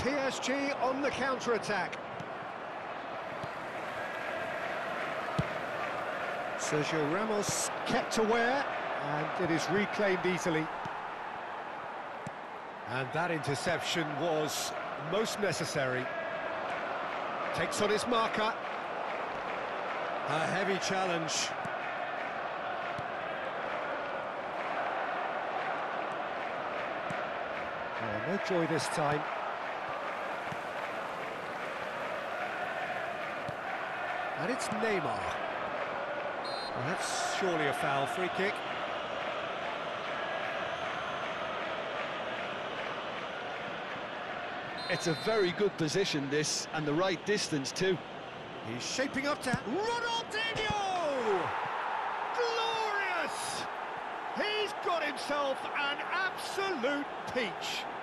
PSG on the counter-attack. Sergio Ramos kept aware, and it is reclaimed easily. And that interception was most necessary. Takes on his marker. A heavy challenge. Oh, no joy this time. And it's Neymar. Well, that's surely a foul. Free kick. It's a very good position, this, and the right distance too. He's shaping up to Ronaldinho! Glorious! He's got himself an absolute peach.